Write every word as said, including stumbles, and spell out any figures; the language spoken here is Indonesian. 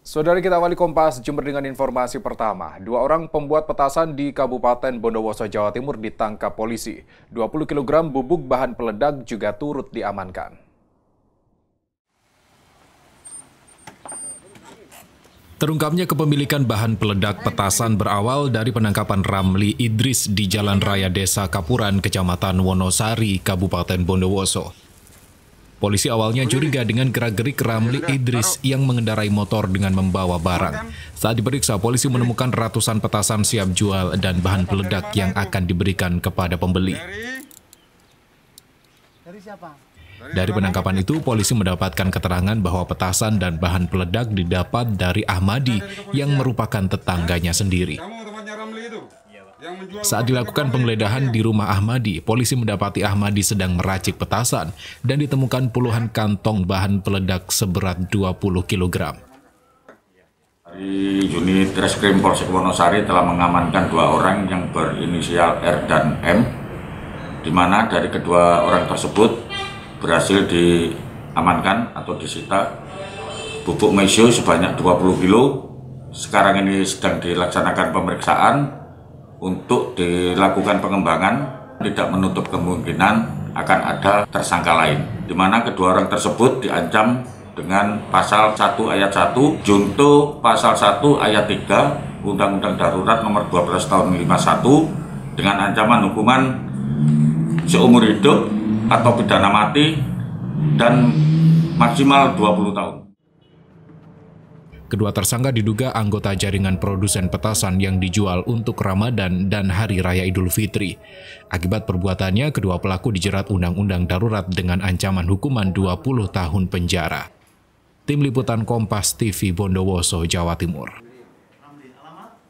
Saudara kita awali Kompas Jember dengan informasi pertama. Dua orang pembuat petasan di Kabupaten Bondowoso, Jawa Timur ditangkap polisi. dua puluh kilogram bubuk bahan peledak juga turut diamankan. Terungkapnya kepemilikan bahan peledak petasan berawal dari penangkapan Ramli Idris di Jalan Raya Desa Kapuran, Kecamatan Wonosari, Kabupaten Bondowoso. Polisi awalnya curiga dengan gerak-gerik Ramli Idris yang mengendarai motor dengan membawa barang. Saat diperiksa, polisi menemukan ratusan petasan siap jual dan bahan peledak yang akan diberikan kepada pembeli. Dari penangkapan itu, polisi mendapatkan keterangan bahwa petasan dan bahan peledak didapat dari Ahmadi yang merupakan tetangganya sendiri. Saat dilakukan penggeledahan di rumah Ahmadi, polisi mendapati Ahmadi sedang meracik petasan dan ditemukan puluhan kantong bahan peledak seberat dua puluh kilogram. Di unit Reskrim Polsek Wonosari telah mengamankan dua orang yang berinisial R dan M, di mana dari kedua orang tersebut berhasil diamankan atau disita bubuk mesio sebanyak dua puluh kilo. Sekarang ini sedang dilaksanakan pemeriksaan untuk dilakukan pengembangan, tidak menutup kemungkinan akan ada tersangka lain, di mana kedua orang tersebut diancam dengan pasal satu ayat satu, junto pasal satu ayat tiga Undang-Undang Darurat nomor dua belas tahun lima puluh satu dengan ancaman hukuman seumur hidup atau pidana mati dan maksimal dua puluh tahun. Kedua tersangka diduga anggota jaringan produsen petasan yang dijual untuk Ramadan dan Hari Raya Idul Fitri. Akibat perbuatannya, kedua pelaku dijerat Undang-Undang Darurat dengan ancaman hukuman dua puluh tahun penjara. Tim Liputan Kompas T V Bondowoso, Jawa Timur.